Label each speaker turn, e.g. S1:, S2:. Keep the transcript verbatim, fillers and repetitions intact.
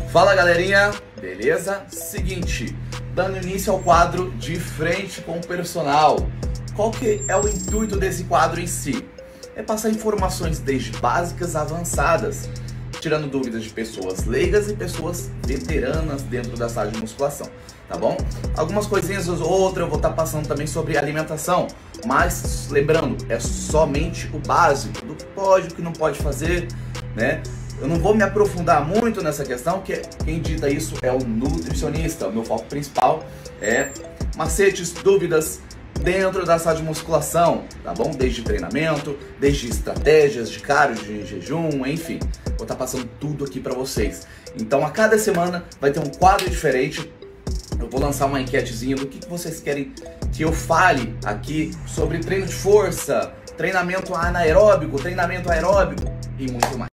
S1: Fala galerinha, beleza? Seguinte, dando início ao quadro de frente com o personal. Qual que é o intuito desse quadro em si? É passar informações desde básicas a avançadas, tirando dúvidas de pessoas leigas e pessoas veteranas dentro da sala de musculação, tá bom? Algumas coisinhas ou outra eu vou estar passando também sobre alimentação, mas lembrando, é somente o básico do que pode e o que não pode fazer, né? Eu não vou me aprofundar muito nessa questão, porque quem dita isso é o nutricionista. O meu foco principal é macetes, dúvidas dentro da sala de musculação, tá bom? Desde treinamento, desde estratégias de cardio, de jejum, enfim. Vou estar passando tudo aqui para vocês. Então a cada semana vai ter um quadro diferente. Eu vou lançar uma enquetezinha do que vocês querem que eu fale aqui sobre treino de força, treinamento anaeróbico, treinamento aeróbico e muito mais.